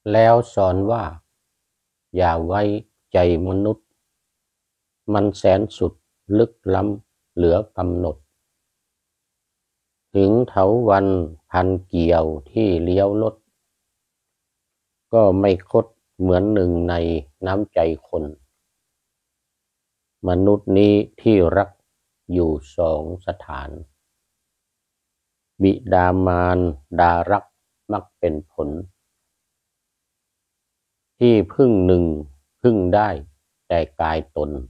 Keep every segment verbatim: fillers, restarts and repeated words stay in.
แล้วสอนว่าอย่าไว้ใจมนุษย์มันแสนสุดลึกล้ำเหลือกำหนดถึงเถาวัลย์พันเกี่ยวที่เลี้ยวลดก็ไม่คดเหมือนหนึ่งในน้ำใจคนมนุษย์นี้ที่รักอยู่สองสถานบิดามารดารักมักเป็นผลที่พึ่งหนึ่งพึ่งได้แต่กายตน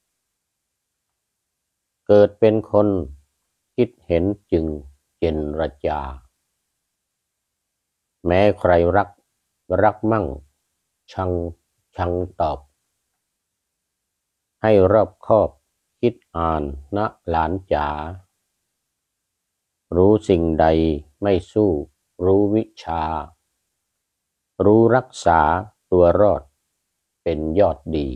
เกิดเป็นคนคิดเห็นจึงเจนรจาแม้ใครรักรักมั่งชังชังตอบให้รอบคอบคิดอ่านนะหลานจ๋ารู้สิ่งใดไม่สู้รู้วิชารู้รักษาตัวรอดเป็นยอดดี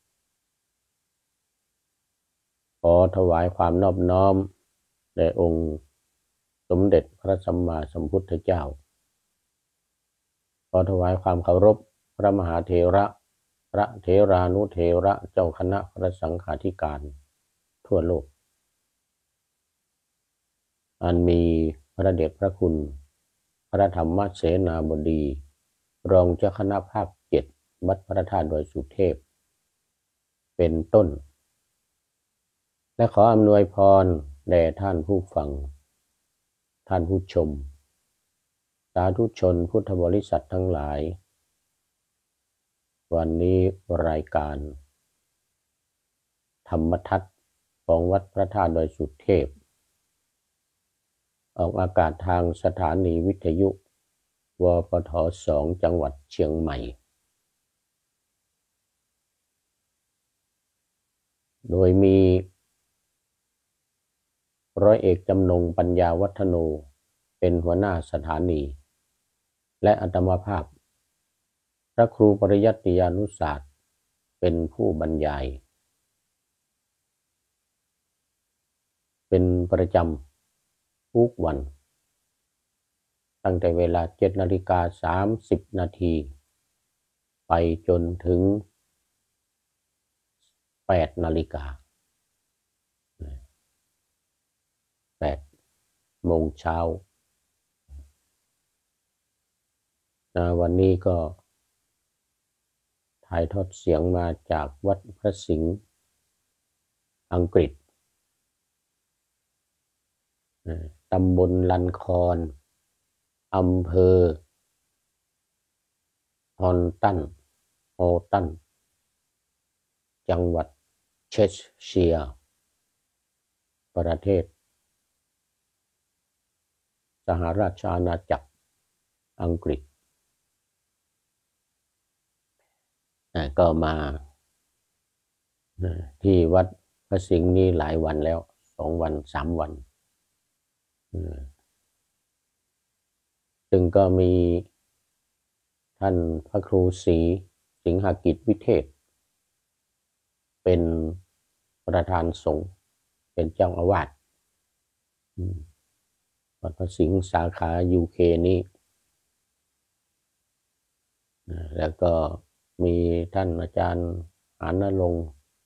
ขอถวายความนอบน้อมแด่องค์สมเด็จพระสัมมาสัมพุทธเจ้าขอถวายความเคารพพระมหาเถระพระเถรานุเถระเจ้าคณะพระสังฆาธิการทั่วโลกอันมีพระเดชพระคุณพระธรรมเสนาบดีรองเจ้าคณะภาคเจ็ดวัดพระธาตุดอยสุเทพเป็นต้นและขออำนวยพรแด่ท่านผู้ฟังท่านผู้ชมสาธุชนพุทธบริษัททั้งหลายวันนี้รายการธรรมทัศน์ของวัดพระธาตุดอยสุเทพออกอากาศทางสถานีวิทยุวปทสองจังหวัดเชียงใหม่โดยมีร้อยเอกจำนงปัญญาวัฒโนเป็นหัวหน้าสถานีและอาตมาภาพพระครูปริยัติยานุศาสตร์เป็นผู้บรรยายเป็นประจำทุกวันตั้งแต่เวลาเจ็ดนาฬิกาสามสิบนาทีไปจนถึงแปดนาฬิกาแปดโมงเช้าวันนี้ก็ถ่ายทอดเสียงมาจากวัดพระสิงห์อังกฤษตำบลลันคอนอำเภอฮอนตันโฮตันจังหวัดเชสเชียร์ประเทศสหราชอาณาจักรอังกฤษก็มาที่วัดพระสิงห์นี้หลายวันแล้วสองวันสามวันซึ่งก็มีท่านพระครูศรีสิงหกิจวิเทศเป็นประธานสงฆ์เป็นเจ้าอาวาสวัดพระสิงห์สาขา ยู เค นี้แล้วก็มีท่านอาจารย์อานนรงค์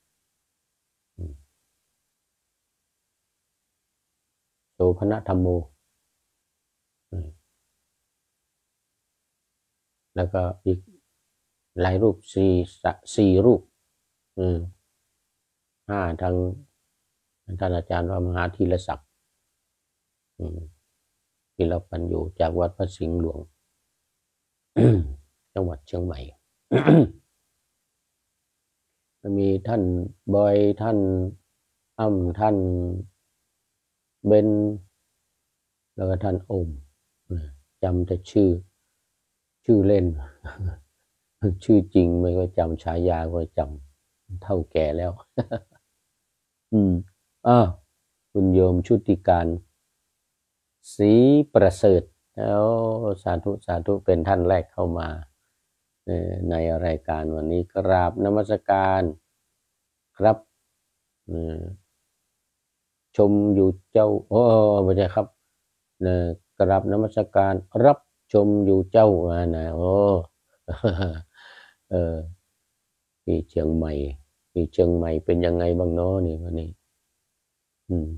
โสภณธรรมโมแล้วก็อีกหลายรูปสี่สี่รูปห้าทางท่านอาจารย์พระมหาธีรศักดิ์ที่เราปันอยู่จากวัดพระสิงห์หลวง จังหวัดเชียงใหม่ มีท่านบอยท่านอ้ำท่านเบนแล้วก็ท่านโอมจำแต่ชื่อชื่อเล่น ชื่อจริงไม่ก็จำฉายาก็จำเท่าแก่แล้ว อืมอ่าคุณโยมชุติการศรีประเสริฐแล้วสาธุสาธุเป็นท่านแรกเข้ามาในรายการวันนี้กราบนมัสการครับชมอยู่เจ้าโอ้ไม่ใช่ครับกราบนมัสการรับชมอยู่เจ้านะโอ้เออที่เชียงใหม่ที่เชียงใหม่เป็นยังไงบ้างเนาะนี่วันนี้อืม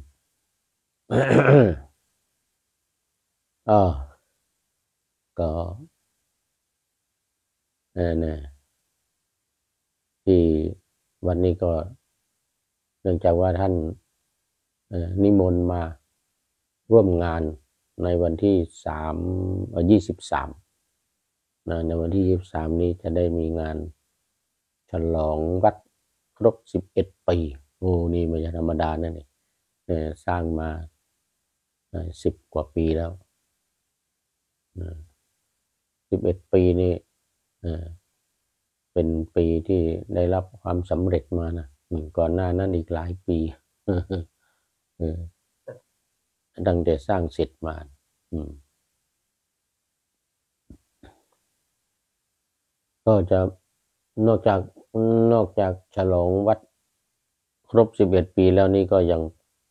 อ๋อก็เออเนี่ยที่วันนี้ก็เนื่องจากว่าท่านเอ่อนิมนต์มาร่วมงานในวันที่สามเอ่อยี่สิบสามนะในวันที่ยี่สิบสามนี้จะได้มีงานฉลองวัดครบสิบเอ็ดปีโอ้นี่ไม่ใช่ธรรมดานะนี่เออสร้างมาสิบกว่าปีแล้วสิบเอ็ดปีนี่เออเป็นปีที่ได้รับความสำเร็จมานะอืมก่อนหน้านั้นอีกหลายปีเออตั้งแต่สร้างเสร็จมาอืมก็จะนอกจากนอกจากฉลองวัดครบสิบเอ็ดปีแล้วนี่ก็ยัง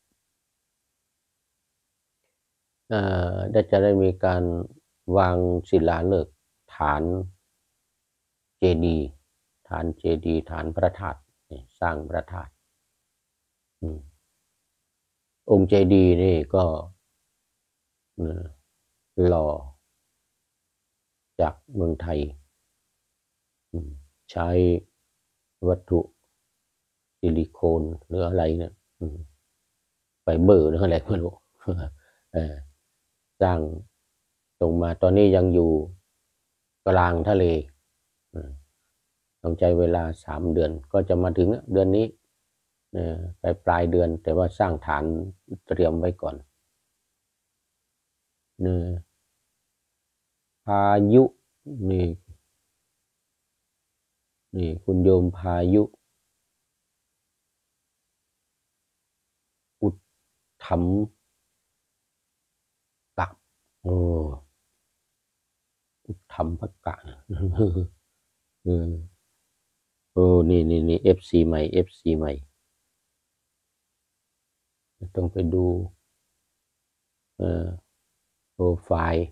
เอ่อได้จะได้มีการวางศิลาฤกษ์ฐานเจดีย์ฐานเจดีย์ฐานพระธาตุเนี่ยสร้างพระธาตุอืมองค์เจดีย์นี่ก็เอ่อหล่อจากเมืองไทยอืมใช้วัตถุซิลิโคนหรืออะไรเนี่ยอืมไฟเบอร์หรืออะไรไม่รู้ เออสร้างตรงมาตอนนี้ยังอยู่กลางทะเลอืมต้องใช้เวลาสามเดือนก็จะมาถึงเดือนนี้เออไปปลายเดือนแต่ว่าสร้างฐานเตรียมไว้ก่อนเนอพายุนี่นี่คุณโยมพายุอุทธัมกะโอ้อุทธัมภกะเออโอ้นี่นี่นี่เอฟซีใหม่เอฟซีใหม่ต้องไปดูเอ่อโปรไฟล์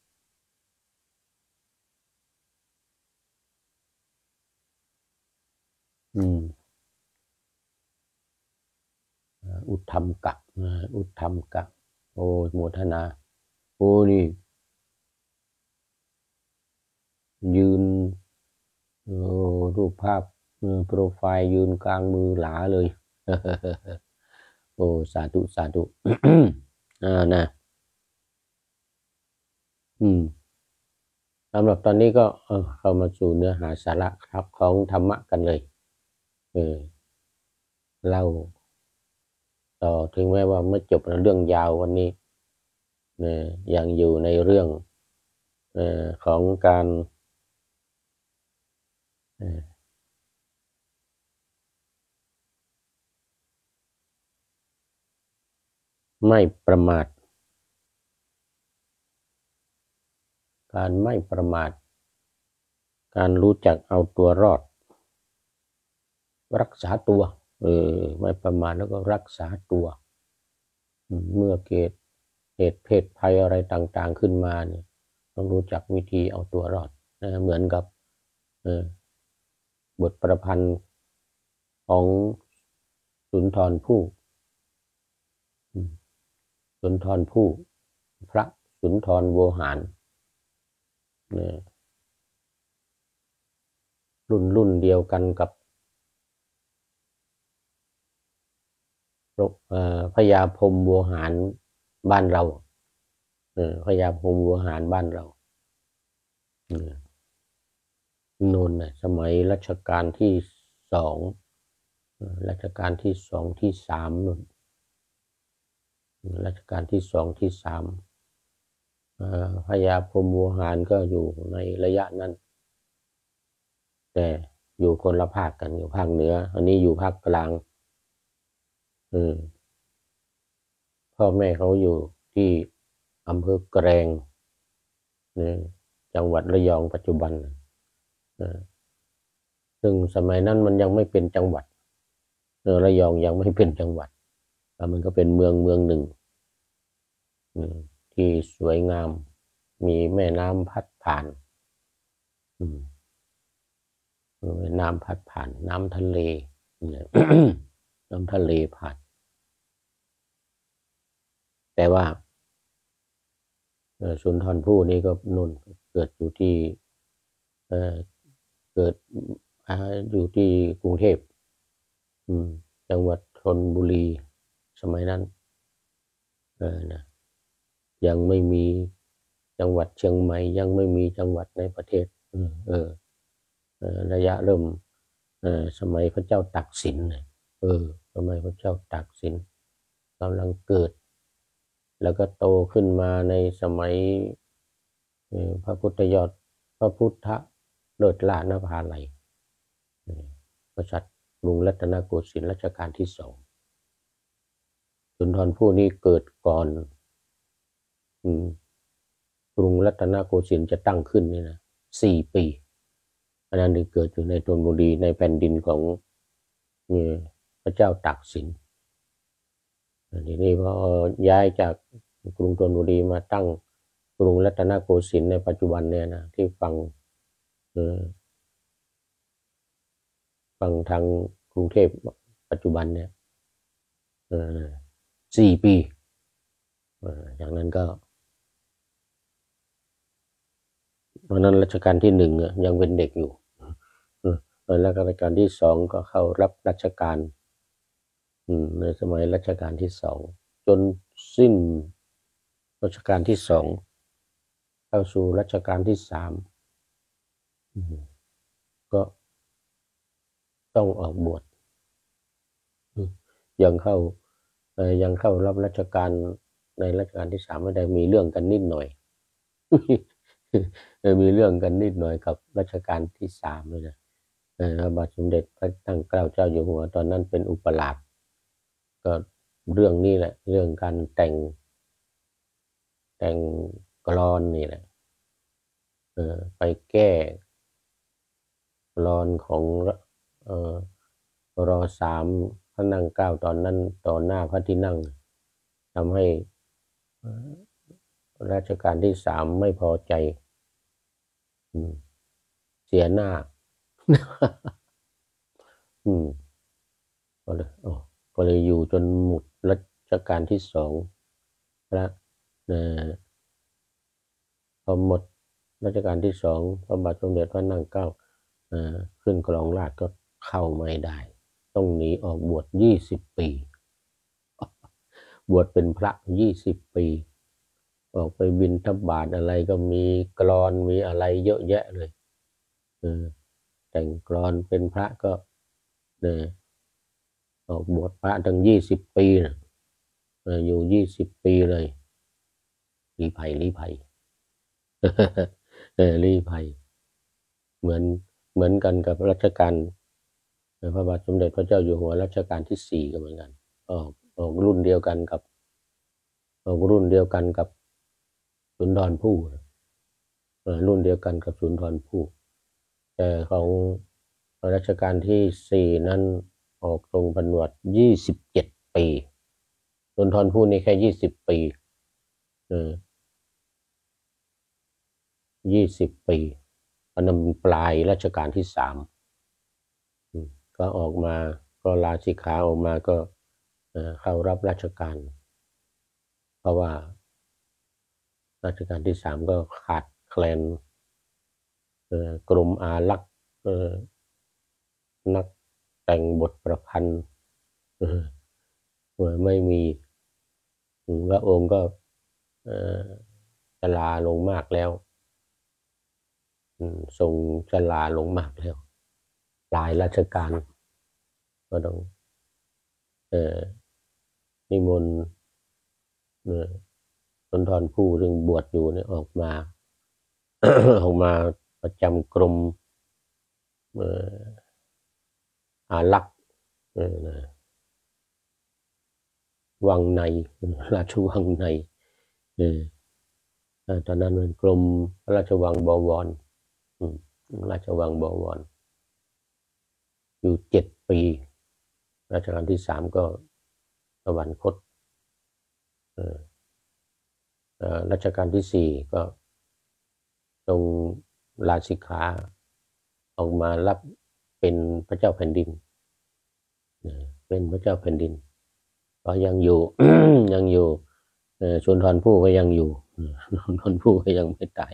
อืมอุทธัมกะอุทธัมกะโอ้โมทนาโอ้นี่ยืนโอ้รูปภาพโปรไฟล์ยืนกลางมือหลาเลยโอ้สาธุสาธุอ่านะอืมสำหรับตอนนี้ก็เออเข้ามาสู่เนื้อหาสาระครับของธรรมะกันเลยเออเล่าต่อถึงแม้ว่าไม่จบเรื่องยาววันนี้เนี่ยยังอยู่ในเรื่องเอ่อของการเอ่อไม่ประมาทการไม่ประมาทการรู้จักเอาตัวรอดรักษาตัวเออไม่ประมาทแล้วก็รักษาตัวเมื่อเกิดเหตุเพศภัยอะไรต่างๆขึ้นมาเนี่ยต้องรู้จักวิธีเอาตัวรอดนะเหมือนกับเออบทประพันธ์ของสุนทรภู่สุนทรภู่พระสุนทรโวหารเนี่ยรุ่นรุ่นเดียวกันกับพญาพรหมโวหารบ้านเราเออพญาพรหมโวหารบ้านเราโน่นนะสมัยรัชกาลที่สองรัชกาลที่สองที่สามนู่นรัชกาลที่สองที่สามพญาพรหมโวหารก็อยู่ในระยะนั้นแต่อยู่คนละภาคกันอยู่ภาคเหนืออันนี้อยู่ภาคกลางอืมพ่อแม่เขาอยู่ที่อำเภอแกลงเนี่ยจังหวัดระยองปัจจุบันซึ่งสมัยนั้นมันยังไม่เป็นจังหวัดระยองยังไม่เป็นจังหวัดแล้วมันก็เป็นเมืองเมืองหนึ่งที่สวยงามมีแม่น้ำพัดผ่านน้ำพัดผ่านน้ำทะเล น้ำทะเลผ่านแต่ว่าสุนทรภู่นี้ก็นุ่นเกิดอยู่ที่เกิดอยู่ที่กรุงเทพจังหวัดชลบุรีสมัยนั้นเออนะยังไม่มีจังหวัดเชียงใหม่ยังไม่มีจังหวัดในประเทศเออระยะเริ่มสมัยพระเจ้าตากสินเออสมัยพระเจ้าตากสินกำลังเกิดแล้วก็โตขึ้นมาในสมัยพระพุทธยอดพระพุทธเลิศล้านภาลัยกษัตริย์กรุงรัตนโกสินทร์รัชกาลที่สองสุนทรภู่นี้เกิดก่อนกรุงรัตนโกสินทร์จะตั้งขึ้นนี่นะสี่ปีอันนั้นเกิดอยู่ในธนบุรีในแผ่นดินของพระเจ้าตากสินทีนี้พอย้ายจากกรุงธนบุรีมาตั้งกรุงรัตนโกสินทร์ในปัจจุบันเนี่ยนะที่ฝั่งฝั่งทางกรุงเทพปัจจุบันเนี่ยสี่ปีจากนั้นก็ตอนนั้นรัชกาลที่หนึ่งยังเป็นเด็กอยู่แล้วรัชกาลที่สองก็เข้ารับราชการในสมัยรัชกาลที่สองจนสิ้นรัชกาลที่สองเข้าสู่รัชกาลที่สามก็ต้องออกบวชยังเข้ายังเข้ารับราชการในรัชกาลที่สามไม่ได้มีเรื่องกันนิดหน่อยมีเรื่องกันนิดหน่อยกับรัชกาลที่สามเลยนะพระบาทสมเด็จพระนั่งเกล้าเจ้าอยู่หัวตอนนั้นเป็นอุปราชก็เรื่องนี้แหละเรื่องการแต่งแต่งกลอนนี่แหละเออไปแก้กลอนของเออรอสามพระนั่งเกล้าตอนนั้นต่อหน้าพระที่นั่งทำให้รัชกาลที่สามไม่พอใจเสียหน้าอืมก็เลยอ๋อก็เลยอยู่จนหมดรัชกาลที่สองแล้วพอหมดรัชกาลที่สองพระบาทสมเด็จพระนั่งเกล้าขึ้นครองราชย์ก็เข้าไม่ได้ต้องหนีออกบวชยี่สิบปีบวชเป็นพระยี่สิบปีออกไปบิณฑบาตอะไรก็มีกลอนมีอะไรเยอะแยะเลยเออแต่งกลอนเป็นพระก็เนี่ยออกบวชพระตั้งยี่สิบปีนะอยู่ยี่สิบปีเลยลี้ภัยลี้ภัยเออลี้ภัยเหมือนเหมือนกันกับรัชกาลพระบาทสมเด็จพระเจ้าอยู่หัวรัชกาลที่สี่ก็เหมือนกันออกออกรุ่นเดียวกันกับออกรุ่นเดียวกันกับสุนทรภู่รุ่นเดียวกันกับสุนทรภู่แต่ของรัชกาลที่สี่นั้นออกทรงผนวดยี่สิบเจ็ดปีสุนทรภู่นี่แค่ยี่สิบปีเออยี่สิบปีอันนั้นปลายรัชกาลที่สามก็ออกมาก็ลาสิกขาออกมาก็เข้ารับราชการเพราะว่ารัชกาลที่สามก็ขาดแคลนกรมอารักษ์นักแต่งบทประพันธ์ไม่มีพระองค์ก็ชราลงมากแล้วทรงชราลงมากแล้วปลายราชการก็ต้องนิมนต์สุนทรภู่ซึ่งบวชอยู่เนี่ยออกมา ออกมาประจำกรมอารักษ์วังในราชวังในตอนนั้นเป็นกรมราชวังบวรราชวังบวรอยู่เจ็ดปีรัชกาลที่สามก็สวรรคตรัชกาลที่สี่ก็ทรงลาสิกขาออกมารับเป็นพระเจ้าแผ่นดินเป็นพระเจ้าแผ่นดินก็ยังอยู่ ยังอยู่สุนทรภู่ก็ยังอยู่สุนทรภู่ก็ยังไม่ตาย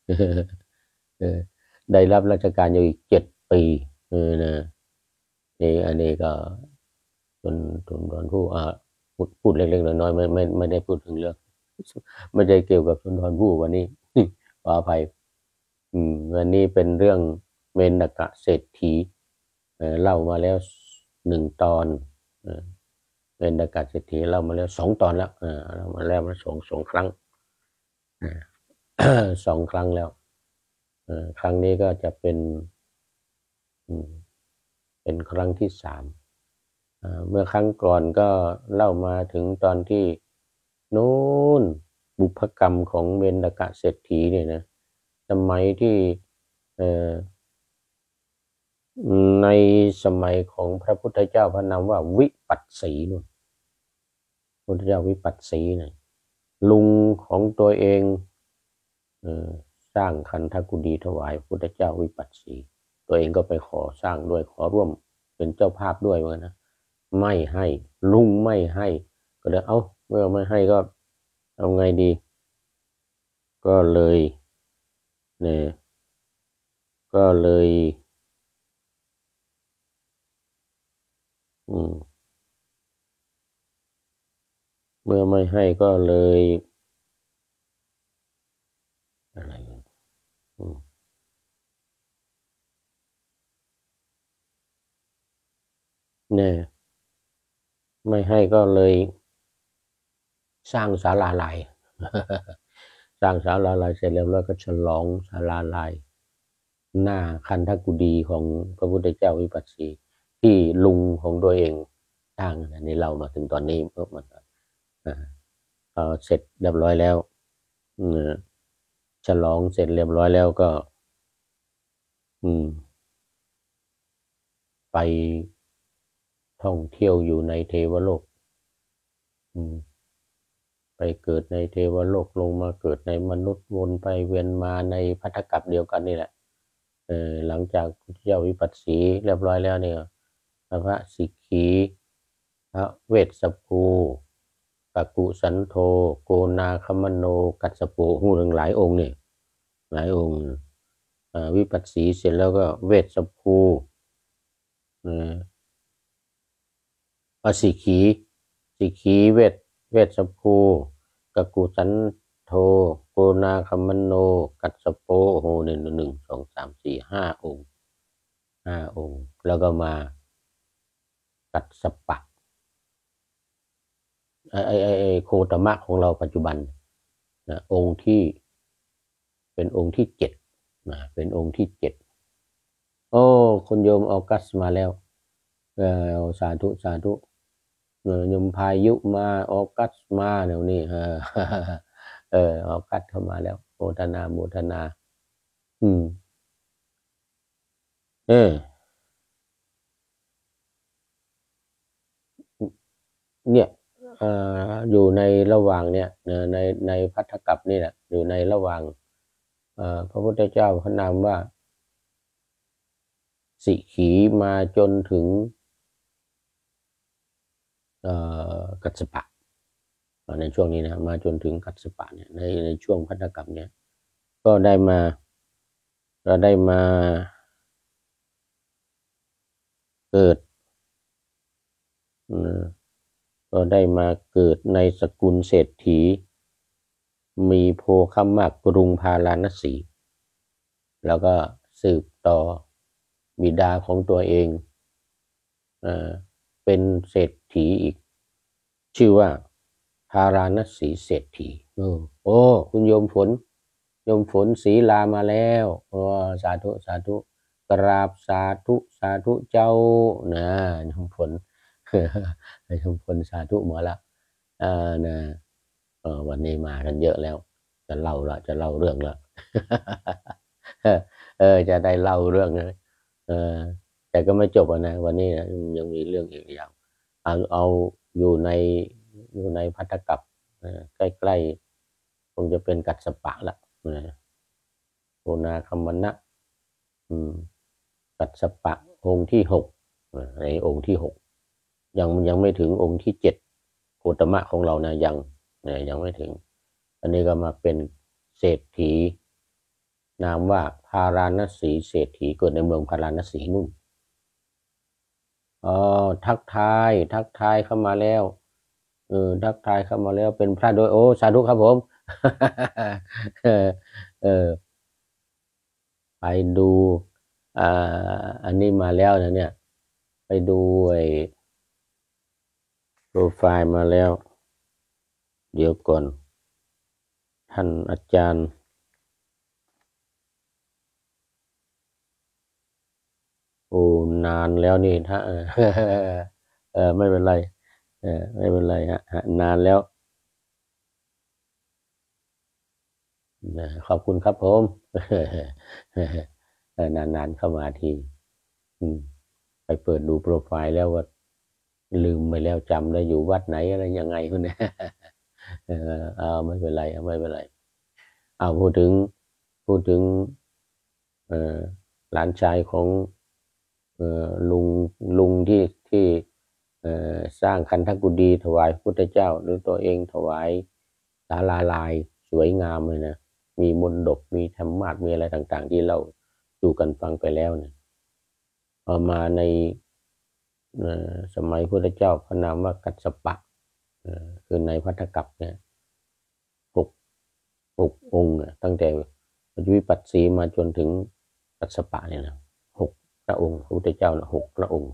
ได้รับราชการอยู่อีกเจ็ดปีเออนะนี่อันนี้ก็จนสุนทรภู่อ่าพูดพูดเล็กๆน้อยๆไม่ไม่ไม่ได้พูดถึงเรื่องไม่ได้เกี่ยวกับสุนทรภู่วันนี้ขออภัยอืมวันนี้เป็นเรื่องเมนกะเศรษฐีเล่ามาแล้วหนึ่งตอนเมนกะเศรษฐีเล่ามาแล้วสองตอนแล้วเล่ามาแล้วมาสองสองครั้งสองครั้งแล้วครั้งนี้ก็จะเป็นเป็นครั้งที่สามเมื่อครั้งก่อนก็เล่ามาถึงตอนที่นู้นบุพกรรมของเมนกะเศรษฐีเนี่ยนะสมัยที่ในสมัยของพระพุทธเจ้าพระนามว่าวิปัสสีนู่นพระพุทธเจ้าวิปัสสีเนี่ยลุงของตัวเองสร้างคันธกุฎีถวายพระพุทธเจ้าวิปัสสีตัวเองก็ไปขอสร้างด้วยขอร่วมเป็นเจ้าภาพด้วยเหมือนนะไม่ให้ลุงไม่ให้ก็เลยเอาเมื่อไม่ให้ก็เอาไงดีก็เลยเนี่ยก็เลยอืมเมื่อไม่ให้ก็เลยอะไรอืมเนี่ยไม่ให้ก็เลยสร้างศาลาลายสร้างศาลาลายเสร็จแล้วแล้วก็ฉลองศาลาลายหน้าคันธกุฎีของพระพุทธเจ้าวิปัสสีที่ลุงของตัวเองสร้างอันนี้เรามาถึงตอนนี้เพิ่มมันพอเสร็จเรียบร้อยแล้วฉลองเสร็จเรียบร้อยแล้วก็อืมไปท่องเที่ยวอยู่ในเทวโลกอืมไปเกิดในเทวโลกลงมาเกิดในมนุษย์วนไปเวียนมาในภัตตกัปเดียวกันนี่แหละเออหลังจากพุทธเจ้าวิปัสสีเรียบร้อยแล้วเนี่ยพระสิกขีพระเวสสภูกักุสันโธโกนาคมโนกัสสโปหูหนึ่งหลายองค์เนี่ยหลายองค์วิปัสสีเสร็จแล้วก็เวสสภูอสิกขีสิกขีเวสเวสสภูกักุสันโธโกนาคมโนกัสสโปโหหนึ่งหนึ่งสองสามสี่ห้าองค์ห้าองค์แล้วก็มากัสสปะไอไอไอไอโคตมะของเราปัจจุบันนะองค์ที่เป็นองค์ที่เจ็ดนะเป็นองค์ที่เจ็ดโอ้คุณโยมออกัสมาแล้วเออสาธุสาธุโยมพายุมาออกัสมาเดี๋ยวนี้เออเออออกัสเข้ามาแล้วโมทนาโมทนาอืมเออเนี่ยอยู่ในระหว่างเนี่ยในในภัตตกัปนี่แหละอยู่ในระหว่างพระพุทธเจ้าพระนามว่าสิกขีมาจนถึงกัสสปะในช่วงนี้นะมาจนถึงกัสสปะเนี่ยในในช่วงภัตตกัปเนี่ยก็ได้มาก็ได้มาเกิดก็ได้มาเกิดในสกุลเศรษฐีมีโภคมากกรุงพาราณสี แล้วก็สืบต่อบิดาของตัวเองเอ่อเป็นเศรษฐีอีกชื่อว่าพาราณสีเศรษฐีโอ้โอ้คุณโยมฝนโยมฝนศรีลามาแล้วโอ้สาธุสาธุกราบสาธุสาธุเจ้านะโยมฝนโยมฝนสาธุหมดละอ่านะเออวันนี้มากันเยอะแล้วจะเล่าละจะเล่าเรื่องละเออจะได้เล่าเรื่องนะเออแต่ก็ไม่จบนะวันนี้นะยังมีเรื่องอีกอย่างเอาเอาอยู่ในอยู่ในภัตตกัปใกล้ๆคงจะเป็นกัสสปะละนะโอนาคัมมนะอืมกัสสปะองค์ที่หกในองค์ที่หกยังยังไม่ถึงองค์ที่เจ็ดโคตมะของเรานะยังนะยังไม่ถึงอันนี้ก็มาเป็นเศรษฐีนามว่าพาราณสีเศรษฐีเกิดในเมืองพาราณสีนู่นอ๋อทักทายทักทายเข้ามาแล้วเออทักทายเข้ามาแล้วเป็นพระโดยโอ้สาธุครับผมเออเออไปดูอ่าอันนี้มาแล้วนะเนี่ยไปดูไอ้โปรไฟล์มาแล้วเดี๋ยวก่อนท่านอาจารย์โอ้นานแล้วนี่ถ้าเออเออไม่เป็นไรเออไม่เป็นไรฮะนานแล้วนะขอบคุณครับผมเออนานๆเข้ามาทีอืมไปเปิดดูโปรไฟล์แล้วว่าลืมไปแล้วจำได้อยู่วัดไหนอะไรยังไงคนนี้เออเอาไม่เป็นไรไม่เป็นไรเอาพูดถึงพูดถึงเออหลานชายของเออลุงลุงที่ที่เออสร้างคันธกุฎีถวายพุทธเจ้าหรือตัวเองถวายศาลาลายสวยงามเลยนะมีมนดบมีธรรมาสน์มีอะไรต่างๆที่เราดูกันฟังไปแล้วเนี่ยพอมาในเอ่อสมัยพุทธเจ้าพระนามว่ากัสสปะเอ่อคือในพัทธกัปเนี่ยหกหกองค์เนี่ยตั้งแต่วิปัสสีมาจนถึงกัสสปะเนี่ยนะหกพระองค์พระพุทธเจ้านะหกพระองค์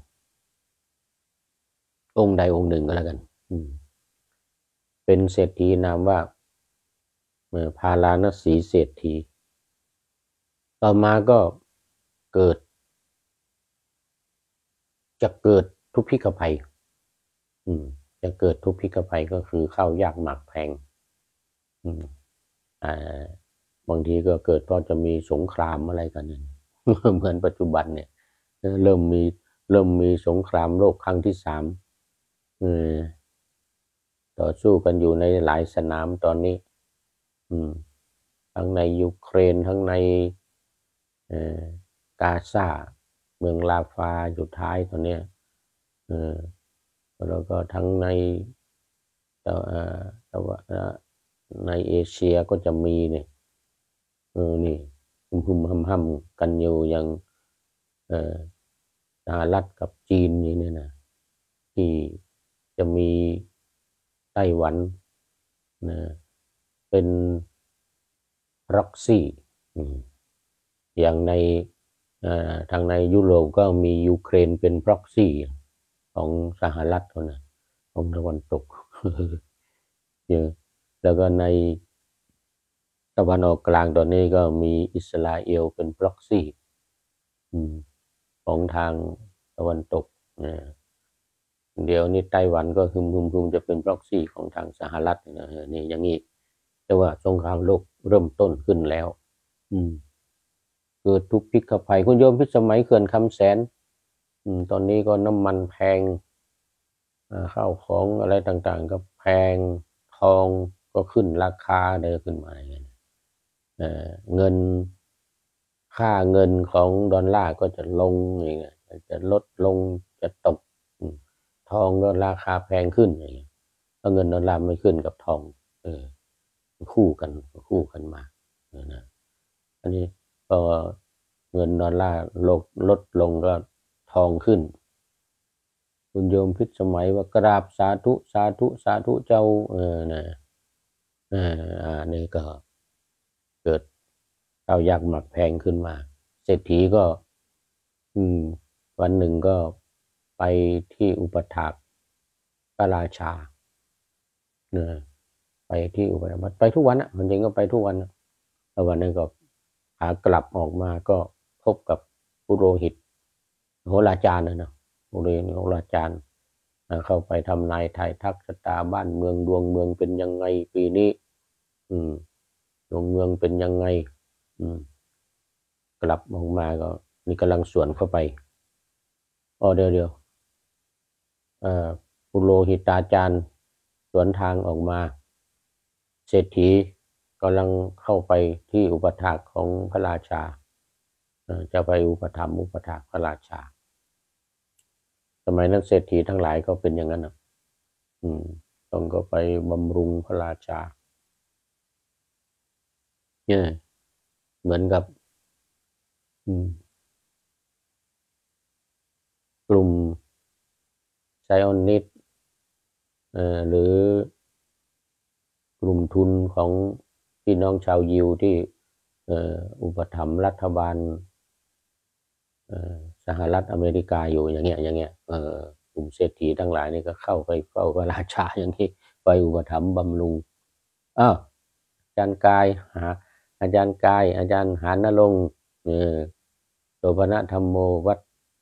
องค์ใดองค์หนึ่งก็แล้วกันอืมเป็นเศรษฐีนามว่าเอ่อพาราณสีเศรษฐีต่อมาก็เกิดจะเกิดทุพพิฆภัยอืมจะเกิดทุพพิฆภัยก็คือข้าวยากหมากแพงอืมอ่าบางทีก็เกิดเพราะจะมีสงครามอะไรกันเนี่ย เหมือนปัจจุบันเนี่ยเริ่มมีเริ่มมีสงครามโลกครั้งที่สามเออต่อสู้กันอยู่ในหลายสนามตอนนี้อืมทั้งในยูเครนทั้งในเอ่อกาซาเมืองลาฟาอยู่ท้ายตอนเนี้ยเออแล้วก็ทั้งในแต่เอ่อแต่ว่าในเอเชียก็จะมีเนี่ยเออนี่หุ่มหุ่มห้ำห้ำกันอยู่อย่างเอ่อสหรัฐกับจีนอย่างนี้นะที่จะมีไต้หวันนะเป็นร็อกซี่อย่างในทางในยุโรปก็มียูเครนเป็นพ็อกซี่ของสหรัฐคนนะของตะวันตกเยอะแล้วก็ในตะวันออกกลางตอนนี้ก็มีอิสราเอลเป็นพ็อกซี่ของทางตะวันตกเดี๋ยวนี้ไต้หวันก็ฮึมฮึมฮึมจะเป็นพ็อกซี่ของทางสหรัฐนะนี่อย่างนี้แต่ว่าสงครามโลกเริ่มต้นขึ้นแล้วอืมเกิดทุกพิกภัยคุณโยมพิสมัยเขื่อนคำแสนอืมตอนนี้ก็น้ำมันแพงข้าวของอะไรต่างๆก็แพงทองก็ขึ้นราคาเดินขึ้นมาอย่างเงี้ยเงินค่าเงินของดอลลาร์ก็จะลงอย่างเงี้ยจะลดลงจะตกทองก็ราคาแพงขึ้นอย่างเงี้ยถ้าเงินดอลลาร์ไม่ขึ้นกับทองเออคู่กันคู่กันมานะอันนี้ก็เงินดอลลาร์ลดลดลงก็ทองขึ้นคุณโยมพิสมัยว่ากราบสาธุสาธุสาธุเจ้าเออนะเอออ่านี่ก็เกิดข้าวยากหมักแพงขึ้นมาเศรษฐีก็อืมวันหนึ่งก็ไปที่อุปถากพระราชาเนี่ยไปที่อุปถากไปทุกวันอ่ะมันจริงก็ไปทุกวันแล้ววันนั้นก็ขากลับออกมาก็พบกับปุโรหิตโหราจารย์นะเนาะปุโรหิตโหราจารย์เข้าไปทำนายทายทักชะตาบ้านเมืองดวงเมืองเป็นยังไงปีนี้อืมดวงเมืองเป็นยังไงอืมกลับออกมาก็นี่กำลังสวนเข้าไปอ๋อเดี๋ยวเดี๋ยวเอ่อปุโรหิตาจารย์สวนทางออกมาเศรษฐีกำลังเข้าไปที่อุปถากของพระราชาจะไปอุปถัมภ์อุปถากพระราชาสมัยนั้นเศรษฐีทั้งหลายก็เป็นอย่างนั้นนะอืมต้องก็ไปบำรุงพระราชาเนี่ยเหมือนกับอืมกลุ่มไซออนนิสต์เอ่อหรือกลุ่มทุนของพี่น้องชาวยิวที่เอ่ออุปถัมภ์รัฐบาลเอ่อสหรัฐอเมริกาอยู่อย่างเงี้ยอย่างเงี้ยเอ่อกลุ่มเศรษฐีทั้งหลายนี่ก็เข้าไปเฝ้าพระราชาอย่างนี้ไปอุปถัมภ์บำรุงอ้าวอาจารย์กายหาอาจารย์กายอาจารย์หานรงค์เออโสภณธรรมโมวัด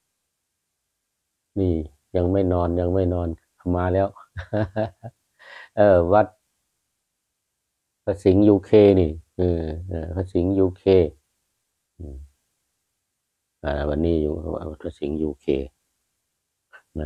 นี่ยังไม่นอนยังไม่นอนมาแล้วเออวัดพระสิงห์ยูเคนี่เออเออพระสิงห์ยูเคอืมอ่าวันนี้อยู่พระสิงห์ยูเคนะ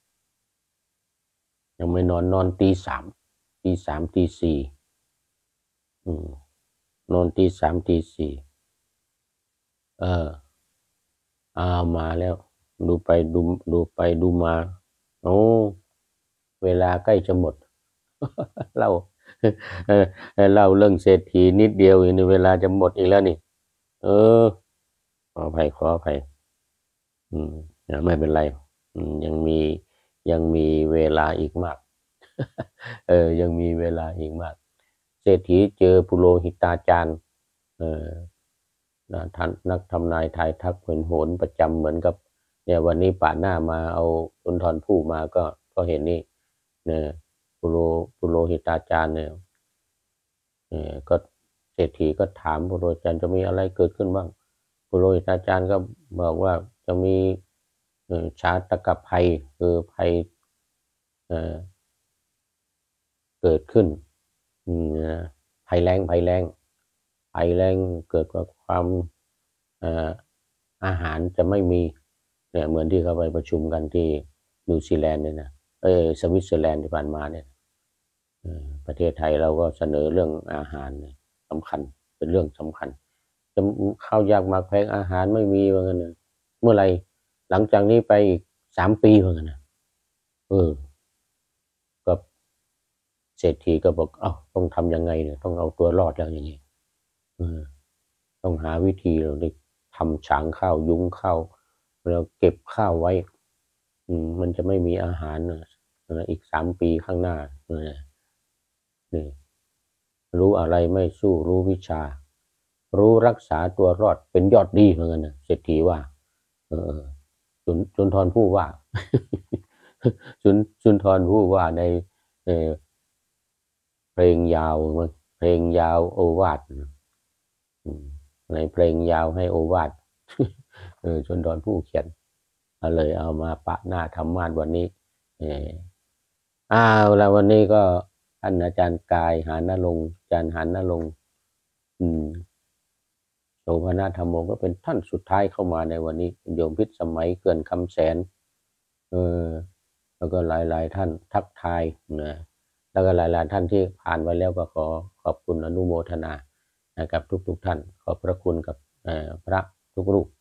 ยังไม่นอนนอนตีสามตีสามตีสี่อืมนอนตีสามตีสี่เอออ้าวมาแล้วดูไปดูดูไปดูมาโอ้เวลาใกล้จะหมดเล่าเออเล่าเรื่องเศรษฐีนิดเดียวนี่เวลาจะหมดอีกแล้วนี่เออขออภัยขออภัยอืมไม่เป็นไรอืมยังมียังมีเวลาอีกมากเออยังมีเวลาอีกมากเศรษฐีเจอปุโรหิตาจารย์เออท่านนักทำนายทายทักเหินโหนประจำเหมือนกับเนี่ยวันนี้ป่าหน้ามาเอาสุนทรภู่มาก็ก็เห็นนี่เนี่ยปุโรปุโรหิตาจารย์เนี่ยเออก็เศรษฐีก็ถามปุโรหิตาจารย์จะมีอะไรเกิดขึ้นบ้างปุโรหิตาจารย์ก็บอกว่าจะมีเออชาตกภัยคือภัยเออเกิดขึ้นอืมนะภัยแล้งภัยแล้งภัยแล้งเกิดจากความเอ่ออาหารจะไม่มีเนี่ยเหมือนที่เขาไปประชุมกันที่นิวซีแลนด์เนี่ยนะเออสวิตเซอร์แลนด์ที่ผ่านมาเนี่ยเออประเทศไทยเราก็เสนอเรื่องอาหารเนี่ยสำคัญเป็นเรื่องสำคัญจะข้าวยากหมากแพงอาหารไม่มีว่างั้นนะเมื่อไหรหลังจากนี้ไปอีกสามปีว่างั้นนะเออก็เศรษฐีก็บอกเอ้าต้องทำยังไงเนี่ยต้องเอาตัวรอดแล้วอย่างนี้เออต้องหาวิธีเราได้ทำฉางข้าวยุ้งข้าวแล้วเก็บข้าวไว้อืมมันจะไม่มีอาหารนะอีกสามปีข้างหน้าเนี่ยนี่รู้อะไรไม่สู้รู้วิชารู้รักษาตัวรอดเป็นยอดดีเหมือนกันนะเศรษฐีว่าเออสุนสุนทรภู่ว่าสุนสุนทรภู่ว่าในเออเพลงยาวเพลงยาวโอวาทในเพลงยาวให้โอวาทเออสุนทรภู่เขียนเลยเอามาปะหน้าธรรมาสวันนี้เอออ้าวแล้ววันนี้ก็ท่านอาจารย์กายหานนรงค์อาจารย์หานนรงค์อืมโสภณธรรมโมก็เป็นท่านสุดท้ายเข้ามาในวันนี้โยมพิษสมัยเกินคำแสนเออแล้วก็หลายๆท่านทักทายนะแล้วก็หลายๆท่านที่ผ่านไปแล้วก็ขอขอบคุณอนุโมทนากับทุกๆท่านขอบพระคุณกับพระทุกรูป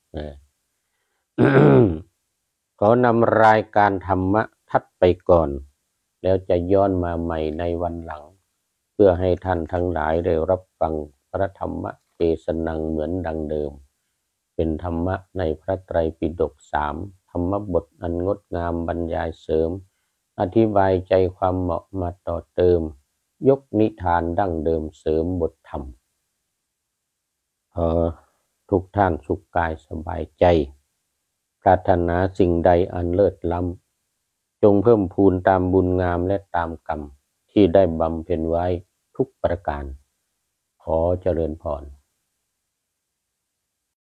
ขอนำรายการธรรมะทัดไปก่อนแล้วจะย้อนมาใหม่ในวันหลังเพื่อให้ท่านทั้งหลายได้รับฟังพระธรรมเทศนาเหมือนดังเดิมเป็นธรรมะในพระไตรปิฎกสามธรรมบทอันงดงามบรรยายเสริมอธิบายใจความเหมาะมาต่อเติมยกนิทานดั้งเดิมเสริมบทธรรมขอทุกท่านสุขกายสบายใจปรารถนาสิ่งใดอันเลิศล้ำจงเพิ่มพูนตามบุญงามและตามกรรมที่ได้บำเพ็ญไว้ทุกประการขอเจริญพร